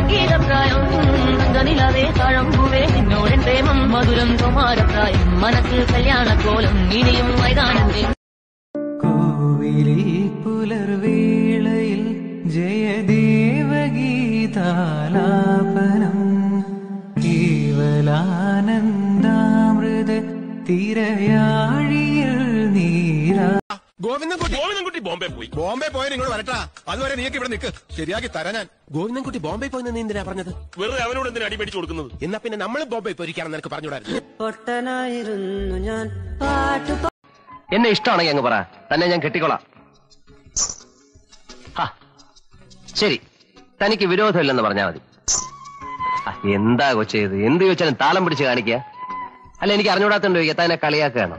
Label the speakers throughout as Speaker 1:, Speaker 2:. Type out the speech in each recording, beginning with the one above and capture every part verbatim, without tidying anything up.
Speaker 1: സംഗീതപ്രായം നിലവേ തഴമ്പുവേ നിന്നോടൻ പ്രേമം മധുരം കുമാരപ്രായം മനസ്സ് കല്യാണക്കോലം ഇനിയും മൈതാനത്തെ
Speaker 2: കോവിലി പുലർവേളയിൽ ജയദേവഗീതാലാപനം കേവലാനന്ദാമൃത തിരയാഴിയിൽ നീരാ.
Speaker 3: ഗോവിന്ദൻകുട്ടി ഗോവിന്ദൻകുട്ടി ബോംബെ പോയി. ബോംബെ പോയ നിങ്ങൾ വരട്ടാ. അതുവരെ നീക്ക് ഇവിടെ നിൽക്ക്, ശരിയാക്കി തരാ ഞാൻ.
Speaker 4: ഗോവിന്ദൻകുട്ടി ബോംബെ പോയി നീ എന്തിനാ പറഞ്ഞത്?
Speaker 3: വെറുതെ അവനോട് എന്തിനാ അടി മേടിച്ചു കൊടുക്കുന്നത്?
Speaker 4: എന്നാ പിന്നെ നമ്മൾ ബോംബെ പോയിരിക്കാണെന്ന് എനിക്ക് പറഞ്ഞുകൂടായിരുന്നു.
Speaker 2: പൊട്ടനായിരുന്നു ഞാൻ പാട്ടു.
Speaker 5: എന്നെ ഇഷ്ടമാണെങ്കിൽ അങ്ങ് പറ, തന്നെ ഞാൻ കെട്ടിക്കോളാം. ശരി, തനിക്ക് വിരോധമില്ലെന്ന് പറഞ്ഞാൽ മതി. എന്താ കൊച്ചത്? എന്ത് ചോദിച്ചാലും താളം പിടിച്ച് കാണിക്കുക. അല്ല, എനിക്ക് അറിഞ്ഞൂടാത്തോണ്ട് ചോദിക്കുക, തന്നെ കളിയാക്കുകയാണോ?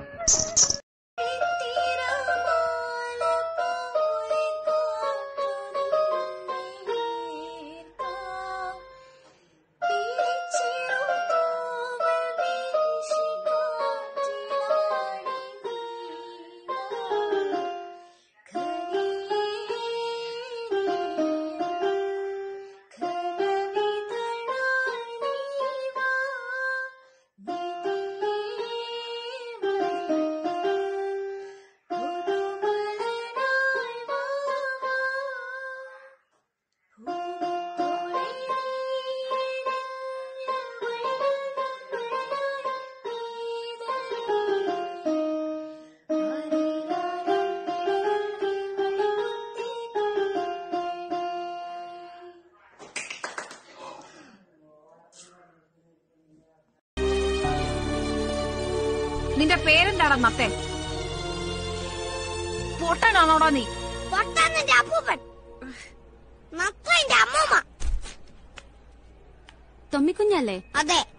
Speaker 6: നിന്റെ പേരെന്താടാ നത്തെ? പൊട്ടനാണോടാ നീ?
Speaker 7: പൊട്ടൻ നിന്റെ അപ്പൂപ്പൻ, നത്ത എന്റെ അമ്മൂമ്മ.
Speaker 6: തൊമ്മിക്കുഞ്ഞല്ലേ?
Speaker 7: അതെ.